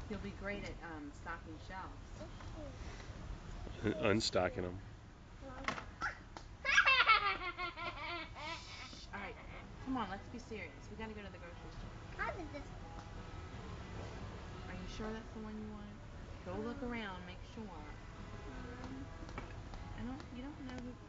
You'll be great at stocking shelves. Unstocking them. Shh. All right. Come on, let's be serious. We gotta go to the grocery store. How did this? Are you sure that's the one you want? Go look around, make sure. Um, I don't. You don't know who